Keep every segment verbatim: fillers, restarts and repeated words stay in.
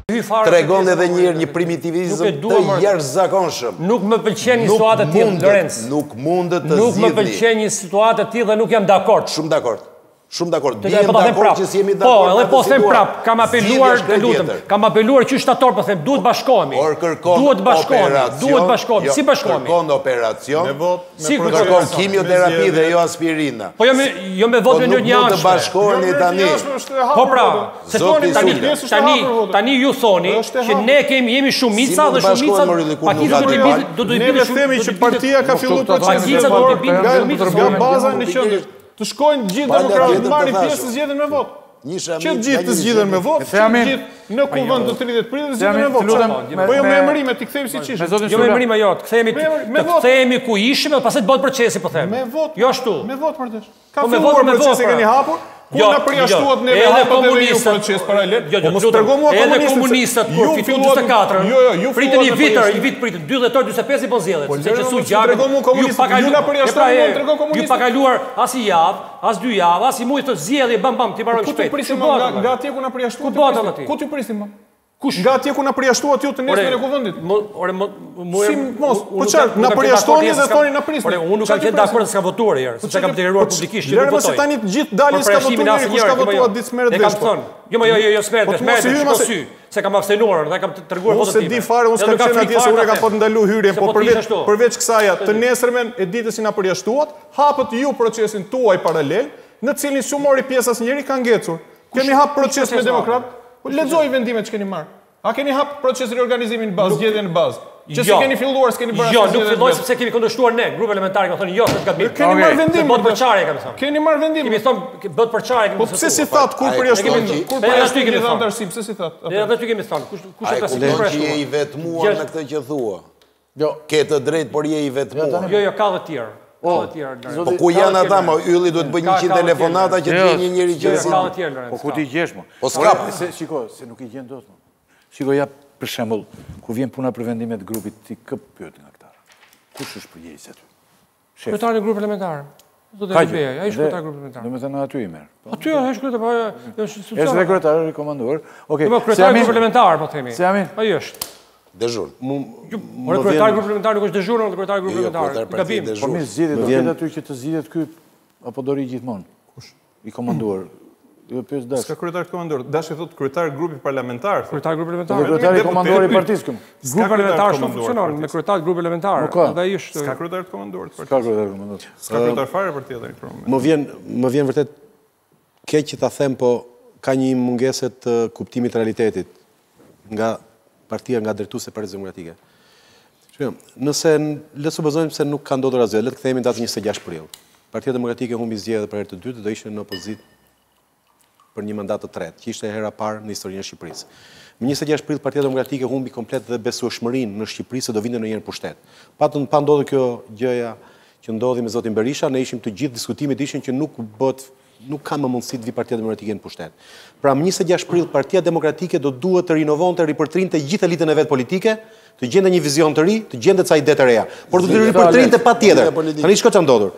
tregon edhe një herë një primitivizëm të jashtëzakonshëm. Nuk më pëlqen një situatë të tillë, Lorenz. Nuk mundet të Nuk më zgjidhni. pëlqen një situatë të tillë dhe nuk jam dakord. Shumë dakord. Shumë dakord. Të Bijem po ta them dakord prap. që si jemi Po, dakord. edhe atë po them situatë. prap, kam apeluar, Zgjidhja është të gjë lutem. tjetër. Kam apeluar që shtator po them, duhet bashkohemi. Por kërkon Duhet bashkohemi, operacion, duhet bashkohemi. jo, Si bashkohemi? Kërkon operacion. Me vot, Si me Kërkon kimioterapi dhe jo aspirina. Po jo me jo me Po votë nuk në një mund të anshme. bashkoheni tani. Po pra, se Zoti tani Sule. tani tani ju thoni që ne kemi jemi shumica dhe shumica pakica do të bëjë do të Ne bëjë themi që partia ka filluar procesin pakica do të bëjë shumica nga baza në qendër. Të shkojnë gjithë demokratët të marrin pjesë të zgjedhjen me votë. Që gjithë të zgjidhen me votë, që gjithë në kuvend të tridhjetë prill zgjidhen me votë. Po jo me emërime, ti kthehemi siç ishte. Jo me emërime jo, të kthehemi të kthehemi ku ishim dhe pastaj të bëhet procesi po them. Me votë. Jo ashtu. Me votë për të. Ka Po me filluar votë, me procesi votë, keni pra. hapur. Kur Jo, na përjashtuat jo. neve Edhe hapët edhe ju komunistët- proces paralel. Jo, jo, Po mos lutem. tregom mua Edhe komunistët. komunistët kur Ju fituan filluat- dyzet e katër. Jo, jo, ju Pritën një filluat vit, me një vit pritën, dy dhjetor dyzet e pesë i bën zgjedhjet. Sepse që su mos gjakë. tregom mua komunistët, ju na përjashtuan, mua tregon komunistët. Ju pa kaluar as i javë, as dy javë, as i muaj të zgjedhje bam bam ti mbaroj Ku shpejt. ti prisim Çu bëhet, nga valla? nga atje ku na përjashtuat? Ku bëhet aty? Ku ti prisim? më? Kush? Nga atje ku na përjashtuat ju të nesër e kuvendit. Mo- Ore mo mo Si mos, po çfarë, na përjashtoni dhe thoni na prisni. Ore unë nuk kam Çfarë qenë ti dakord se s'ka votuar herë, sepse kam deklaruar publikisht që nuk Lërë mos votoj. se tani të gjithë dalin s'ka votuar, kush ka votuar ditë smerët vesh. E kam vesh. thënë. Jo, jo, jo, jo, smerët, Po të smerët, mos i hyj, shko mos i- sy, se kam abstenuar dhe kam treguar Unë votën se time. di fare, unë Edhe s'kam nuk kam qenë frikë atje se fare unë e ta kam po them. të ndalu hyrjen, Se po po përveç t'isha ashtu. përveç kësaj të nesërmen e ditës që na përjashtuat, hapët ju procesin tuaj paralel, në cilin s'u mori pjesë asnjëri, ka ngecur. Keni hap proces me proces demokrat? Po lexoj vendimet që keni marrë. A keni hap proces riorganizimin në bazë, zgjedhjen në bazë? Që si Jo. keni filluar, s'keni bërë Jo, asnjë nuk zgjedhje filloj në sepse kemi kundërshtuar ne, grupi elementar kanë thënë jo, se gabim. Keni marrë vendim. Bot përçarje kam thënë. Keni marrë vendim. Kemi thonë bët përçarje kemi. Po pse si that kur Ai, përjashtuan? kemi- Kur Edhe aty përjashtuan kemi një thënë. antarësi, pse si that? Ne edhe ty kemi thënë, kush kush e Ai ka kulen që je sigurisht. i vetmuar Gjerë- në këtë që thua. Jo, Ke të drejtë, por je i vetmuar. Jo, jo, ka dhe tjerë. Ka dhe tjerë. Po Lorenzo. ku Ka janë dhe ata, tjerë, ma Lorenzo. ylli duhet bëj Ka- njëqind ka dhe telefonata që tjerë. të jenë një njeri që Jo, jo, si. ka dhe tjerë, Lorenzo. po ku ti gjesh më? Po s'ka. Se shiko, se nuk i gjen dot më. Shiko ja për shembull, kur vjen puna për vendimet e grupit, ti kë pyet nga këta? Kush është përgjegjës aty? Shef. Kryetari i grupit elementar. Zotë Kaq. Beja, ai është kryetari i grupit elementar. Domethënë aty i merr. Aty është kryetari, po ajo është Është institucion. dhe kryetari i komanduar. Okej. Po kryetari i grupit elementar, po themi. Se amin. Ai është. Dezhur. Ore kryetari i grupit elementar nuk është dezhur, është kryetari i grupit Jo, elementar. kryetari I gabim. partisë Po dezhur. mirë zgjidhet, do vjen- ketë aty që të zgjidhet ky apo do ri gjithmonë. Kush? I komanduar. Jo pyes dash. Ska kryetar të komandor. Dashi thot kryetar i grupit parlamentar. thot. Kryetari i grupit Do elementar. kryetari i komanduar i deputet. partisë këtu. Grupi kryetar elementar të shumë komanduar funksionon partisë. me kryetari i grupit elementar. Nuk ka. Dhe ai është Ska kryetar të komanduar. Ka kryetari i komanduar. Ska kryetar fare për tjetër në moment. Më vjen, më vjen vërtet keq që ta them, po ka një mungesë të kuptimit të realitetit nga partia, nga drejtuese e Partisë Demokratike. Shikoj, nëse le të supozojmë se nuk ka ndodhur asgjë, le të kthehemi datën njëzet e gjashtë prill. Partia Demokratike humbi zgjedhjet për herë të dytë, do ishte në opozitë për një mandat të tretë, që ishte e hera parë në historinë e Shqipërisë. Më njëzet e gjashtë prill Partia Demokratike humbi komplet dhe besueshmërinë në Shqipëri se do vinte në një pushtet. Patën pa ndodhur kjo gjëja që ndodhi me zotin Berisha, ne ishim të gjithë diskutimit ishin që nuk bëhet nuk ka më mundësi të vi Partia Demokratike në pushtet. Pra më njëzet e gjashtë prill Partia Demokratike do duhet të rinovonte, ripërtrinte gjithë elitën e vet politike, të gjente një vizion të ri, të gjente ca ide të reja. Por do të ripërtrinte patjetër. Tani shko ç'a ndodhur.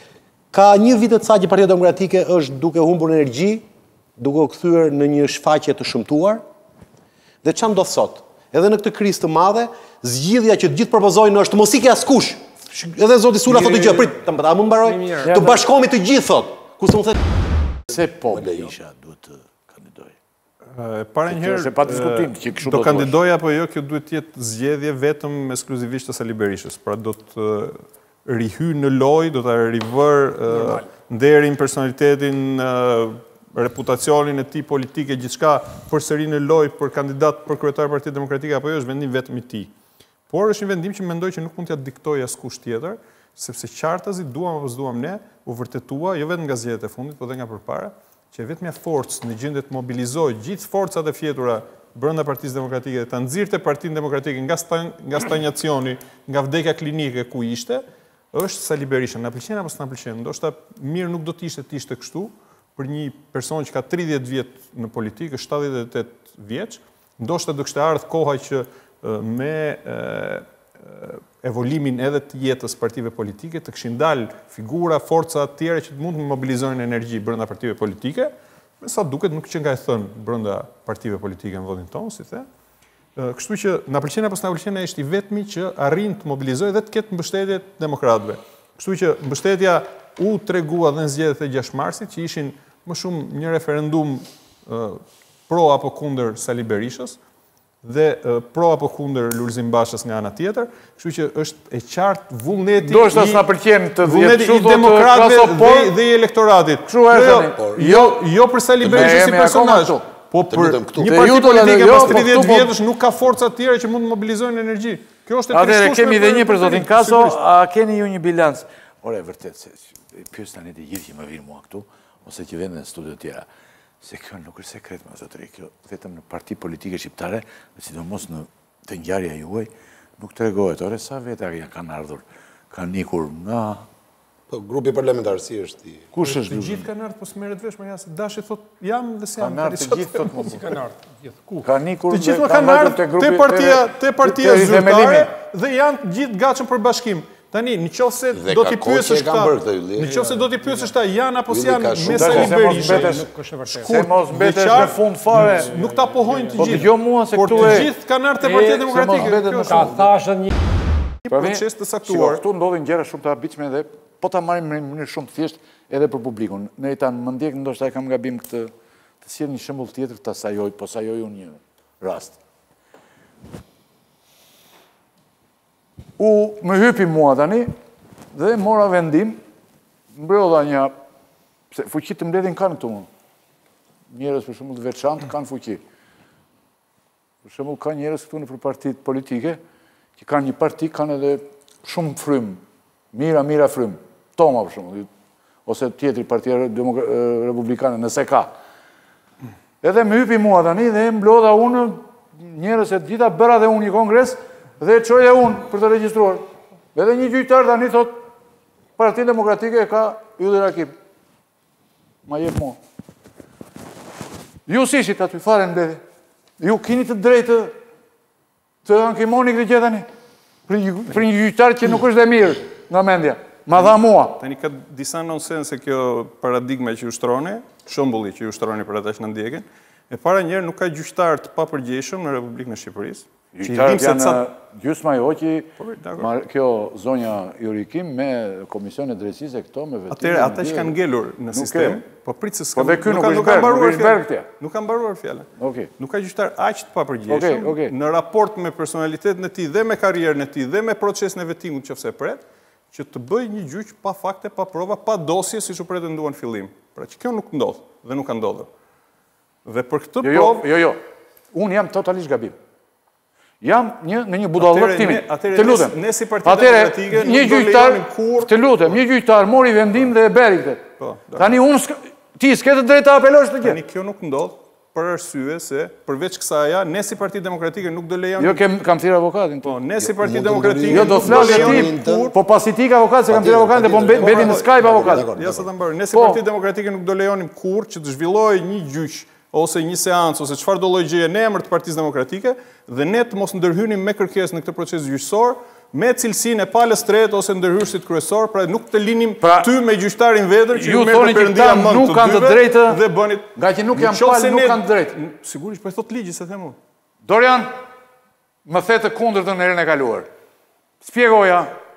Ka një vit të sa që Partia Demokratike është duke humbur energji, duke u kthyer në një shfaqje të shëmtuar. Dhe ç'a ndodh sot? Edhe në këtë krizë të madhe, zgjidhja që të gjithë propozojnë është mos ikë askush. Edhe zoti Sula thotë gjë, prit, a mund mbaroj? Të bashkohemi të gjithë thot. Kurse unë them Se po Berisha duhet të kandidojë. E para një herë Se pa diskutim që kështu do do kandidoja apo jo, kjo duhet të jetë zgjedhje vetëm ekskluzivisht të Sali Berishës. Pra do të rihy në lojë, do ta rivër nderin, personalitetin, reputacionin e tij politike, gjithçka përsëri në lojë për kandidat për kryetar e Partisë Demokratike apo jo, është vendim vetëm i tij. Por është një vendim që mendoj që nuk mund t'ia diktojë askush tjetër, sepse qartazi duam apo s'duam ne, u vërtetua jo vetëm nga zgjedhjet e fundit, por edhe nga përpara, që vetmja forcë në gjendje të mobilizojë gjithë forcat e fjetura brenda Partisë Demokratike dhe ta nxirrte Partinë Demokratike nga stan, nga stagnacioni, nga vdekja klinike ku ishte, është Sali Berisha. Na pëlqen apo s'na pëlqen? Ndoshta mirë nuk do të ishte të ishte kështu për një person që ka tridhjetë vjet në politikë, është shtatëdhjetë e tetë vjeç, ndoshta do kishte ardhur koha që me evolimin edhe të jetës partive politike, të kishin dalë figura, forca të tjera që mund të mobilizojnë energji brenda partive politike, me sa duket nuk që nga e thënë brenda partive politike në vendin tonë, si the, Kështu që na pëlqen apo s'na pëlqen ai është i vetmi që arrin të mobilizojë dhe të ketë mbështetje të demokratëve. Kështu që mbështetja u tregua dhe në zgjedhjet e gjashtë marsit që ishin më shumë një referendum pro apo kundër Sali Berishës dhe pro apo kundër Lulzim Bashës nga ana tjetër, kështu që është e qartë vullneti Do është s'na pëlqen të vullneti i demokratëve dhe i elektoratit. Kështu është. Jo, jo për Sali Berishën si personazh. Po për një parti politike pas tridhjetë vjetësh nuk ka forca të tjera që mund të mobilizojnë energji. Kjo është e trishtueshme. Atëherë kemi edhe një për zotin Kaso, a keni ju një bilanc? Ore, vërtet, se pyes tani të gjithë që më vinë mua këtu, ose që vjen në studio të tjera, se kjo nuk është sekret me zotëri, kjo vetëm në parti politike shqiptare, dhe sidomos në të ngjarja juaj, nuk tregohet. Ore, sa veta kanë ardhur, kanë ikur nga Po, grupi parlamentar si është i... Kush është? Të gjithë kanë ardhur, po s'merret vesh, më ja se Dashi thot jam dhe se jam. Kanë ardhur të gjithë thot mos kanë ardhur. Gjithë ku? Kanë ikur. Të gjithë kanë ardhur te partia, te partia zyrtare dhe janë të gjithë gatshëm për bashkim. Tani, nëse do t'i pyesësh këta, nëse do t'i pyesësh këta janë apo s'janë me Sali Berishën, nuk është e vërtetë. Se mos mbetesh në fund fare. Nuk ta pohojnë të gjithë. Po dëgjoj mua se këtu e... Por të gjithë kanë ardhur te Partia Demokratike. Ka thashë një proces të saktuar. Këtu ndodhin gjëra shumë të habitshme dhe po ta marrim në mënyrë shumë të thjeshtë edhe për publikun. Në Itan më ndjek ndoshta e kam gabim këtë të sjell një shembull tjetër ta sajoj, po sajoj unë një rast. U më hypi mua tani dhe mora vendim, mbrodha një pse fuqi të mbledhin kanë këtu. Njerëz për shembull të veçantë kanë fuqi. Për shembull ka njerëz këtu në partitë politike që kanë një parti, kanë edhe shumë frym, mira mira frym. Toma për shembull, ose tjetri Partia Republikane, nëse ka. Edhe më hypi mua tani dhe mblodha unë njerëz e gjitha bëra dhe unë një kongres dhe çoja unë për të regjistruar. Edhe një gjyqtar tani thot Partia Demokratike ka Ylli Rakip. Ma jep mua. Ju si ishit aty fare mbledhje. Ju keni të drejtë të ankimoni këtë gjë tani. Për një gjyqtar që nuk është dhe mirë nga mendja. Ma dha mua. Tani ka disa nonsense kjo paradigma që ushtroni, shembulli që ushtroni për ata që na ndjekin. E para njerë nuk ka gjyqtar të papërgjegjshëm në Republikën e Shqipërisë. Gjyqtarët janë gjysma e hoqi, kjo zonja Jurikim me Komisionin e Drejtësisë e këto me vetë. Atëherë ata që kanë ngelur në sistem, po prit se s'ka. Po dhe ky nuk është mbaruar fjalën. Nuk ka mbaruar fjalën. Okej. Nuk ka gjyqtar aq të papërgjegjshëm në raport me personalitetin e tij dhe me karrierën e tij dhe me procesin e vettingut nëse pret, që të bëj një gjyq pa fakte, pa prova, pa dosje, siç u pretenduan fillim. Pra që kjo nuk ndodh dhe nuk ka ndodhur. Dhe për këtë provë... Jo, jo, jo. Unë jam totalisht gabim. Jam një, në një budallëk timi. Të lutem. Ne si Partia Demokratike një gjyqtar, të lutem, një gjyqtar mori vendim dhe e beri këtë. Tani unë, ti s'ke të drejtë të apelosh të gjë. Tani kjo nuk ndodh për arsye se përveç kësaja, ne si Partia Demokratike nuk do lejon... Jo, kam thirë avokatin. Po, ne si Partia Demokratike... Jo, do flasë ti, po pas i ti ka avokat, se kam thirë avokatin, dhe po mbeti në Skype avokat. Ja, sa të mbarë. Ne si Partia Demokratike nuk do lejonim kur që të zhvilloj një gjyq, ose një seancë, ose çfarë do lloj gjëje në emër të Partisë Demokratike, dhe ne të mos ndërhynim me kërkesë në këtë proces gjyqësor, me cilësinë e palës tretë ose ndërhyrësit kryesor, pra nuk të linim ty me gjyqtarin vetër që ju merr perëndia mend nuk kanë të drejtë dhe bënit. Nga që nuk janë palë, nuk kanë të drejtë. Sigurisht, po e thot ligji, se them unë. Dorian, më the të kundërtën në herën e kaluar. Spjegoja.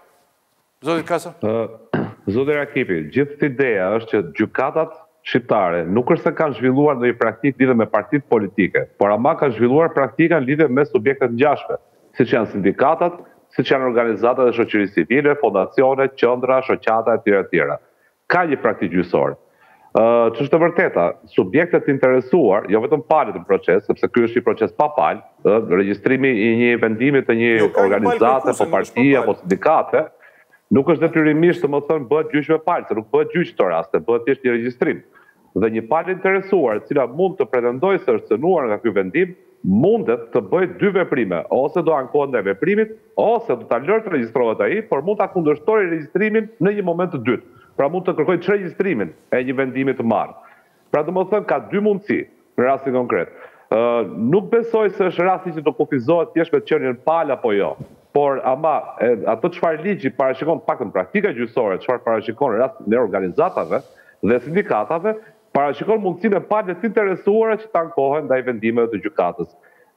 Zoti Kasa. Zoti Rakipi, gjithë ideja është që gjykatat shqiptare nuk është se kanë zhvilluar ndonjë praktikë lidhje me partitë politike, por ama kanë zhvilluar praktika lidhje me subjektet ngjashme, siç janë sindikatat, siç janë organizatat e shoqërisë civile, fondacione, qendra, shoqata etj etj. Ka një praktikë gjyqësore. Ë, ç'është e vërteta, subjektet të interesuar, jo vetëm palët në proces, sepse ky është një proces pa palë, regjistrimi i një vendimi të një organizate, apo partie, apo sindikate, nuk është detyrimisht të më thënë bëhet gjyq me palë, se nuk bëhet gjyq të raste, bëhet thjesht një regjistrim. Dhe një palë interesuar, e cila mund të pretendojë se është cënuar nga ky vendim, mundet të bëjë dy veprime, ose do ankohet ndaj veprimit, ose do ta lërë të regjistrohet ai, por mund ta kundërshtojë regjistrimin në një moment të dytë. Pra mund të kërkojë çregjistrimin e një vendimi të marrë. Pra domethënë ka dy mundësi në rastin konkret. Ë, nuk besoj se është rasti që do kufizohet thjesht me qenien palë apo jo. Por ama ato çfarë ligji parashikon paktën praktika gjyqësore, çfarë parashikon në rastin e organizatave dhe sindikatave, parashikon mundësinë e palëve të interesuara që të ankohen ndaj vendimeve të gjykatës.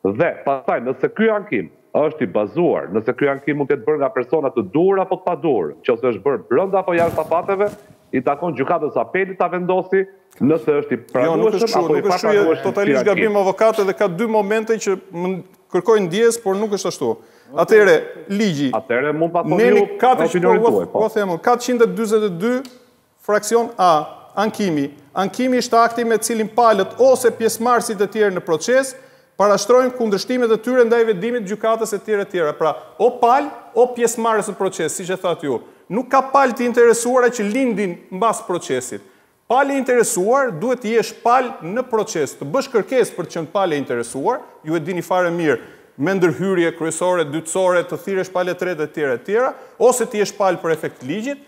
Dhe pastaj nëse ky ankim është i bazuar, nëse ky ankim mund të jetë bërë nga persona të duhur apo të paduhur, nëse është bërë brenda apo jashtë afateve, i takon gjykatës apelit ta vendosi nëse është i pranueshëm apo i papranueshëm. Jo, nuk është totalisht gabim avokatë dhe ka dy momente që kërkojnë ndjes, por nuk është ashtu. Atëre, ligji. Atëre mund ta thoni ju opinionin tuaj. Po them, katëqind e dyzet e dy fraksion A, ankimi. Ankimi është akti me cilin palët ose pjesëmarrësit e tjerë në proces parashtrojnë kundërshtimet e tyre ndaj vendimit gjykatës e tjera e tjera. Pra, o palë, o pjesëmarrës në proces, siç e thatë ju. Nuk ka palë të interesuara që lindin mbas procesit. Palë i interesuar duhet të jesh palë në proces, të bësh kërkesë për të qenë palë e interesuar, ju e dini fare mirë, me ndërhyrje kryesore, dytësore, të thirrësh palë e tretë e tjera e tjera, ose të jesh palë për efekt të ligjit,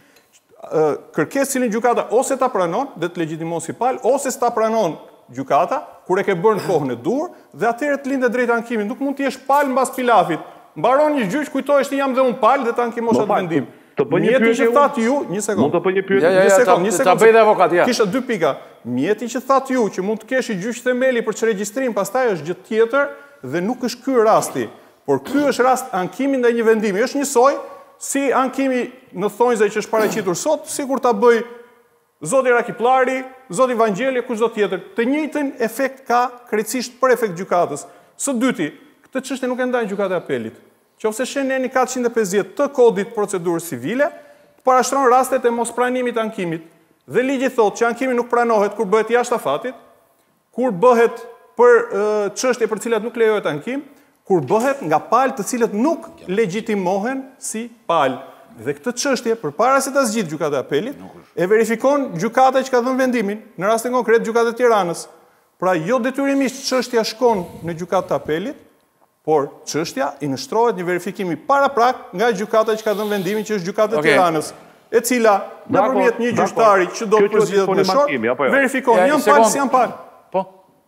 kërkesë cilin gjykata ose ta pranon dhe të legjitimon si palë, ose s'ta pranon gjykata, kur e ke bërë në kohën e dur, dhe atëherë të lindë drejt ankimit. Nuk mund të jesh palë mbas pilafit. Mbaron një gjyq, kujtohesh ti jam dhe unë palë dhe të ankimosh atë vendim. Mjeti që thatë ju, një sekond. Mund të bëj një pyetje. Ja, ja, ja, ta, ta bëj dhe avokat, ja. Kisha dy pika. Mjeti që thatë ju që mund të kesh i gjyq themeli për çregistrim, pastaj është gjë tjetër dhe nuk është ky rasti. Por ky është rast ankimi ndaj një vendimi. Është njësoj si ankimi në thonjza që është paraqitur sot, sikur ta bëj Zoti Rakiplari, Zoti Vangjeli, kushdo tjetër. Të njëjtin efekt ka krejtësisht për efekt gjykatës. Së dyti, këtë çështje nuk e ndan gjykata e apelit. Qofse shen eni katëqind e pesëdhjetë të kodit procedurës civile, parashtron rastet e mospranimit të ankimit. Dhe ligji thotë që ankimi nuk pranohet kur bëhet jashtë afatit, kur bëhet për çështje për cilat nuk lejohet ankim, kur bëhet nga palë të cilët nuk legjitimohen si palë. Dhe këtë çështje, përpara se ta zgjidhë gjykata e apelit, e verifikon gjykata që ka dhënë vendimin, në rastin konkret gjykata e Tiranës. Pra jo detyrimisht çështja shkon në gjykatë të apelit, por çështja i nështrohet një verifikimi paraprak nga gjykata që ka dhënë vendimin, që është gjykata e Tiranës, e cila nëpërmjet një gjyqtari që do të përzgjedhet në short, verifikon janë palë si janë palë. Po.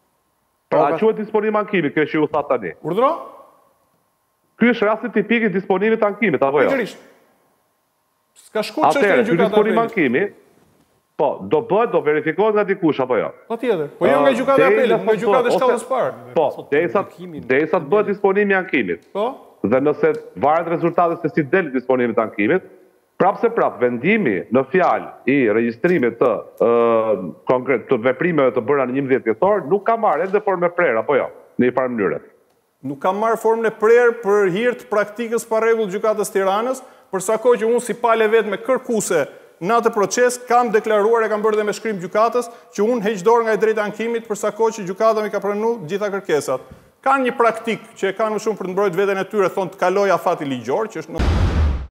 Pra quhet disponim ankimi, kjo që ju thatë tani. Urdhëro? Ky është rasti tipik i disponimit të ankimit, apo jo? Pikërisht. Ska shku çështja në gjykata e disponim ankimi, po, do bëhet, do verifikohet nga dikush, apo jo? Patjetër. Po jo nga gjykata e apelit, nga gjykata e shkallës parë. Po, derisa derisa të bëhet disponimi i ankimit. Po. Dhe nëse varet rezultati se si del disponimi i ankimit, prapse prap vendimi në fjalë i regjistrimit të konkret të veprimeve të bëra në njëmbëdhjetë dhjetor nuk ka marrë edhe formë prerë, apo jo? Në një farë mënyrë. Nuk ka marrë formën e prerë për hir të praktikës pa rregull gjykatës Tiranës, përsa kohë që unë si palë vetme kërkuese në atë proces kam deklaruar e kam bërë dhe me shkrim gjykatës që unë heq dorë nga i drejtë ankimit përsa kohë që gjykata mi ka pranuar gjitha kërkesat. Kanë një praktik që e kanë më shumë për të mbrojtur veten e tyre, thonë të kaloj afati ligjor, që është në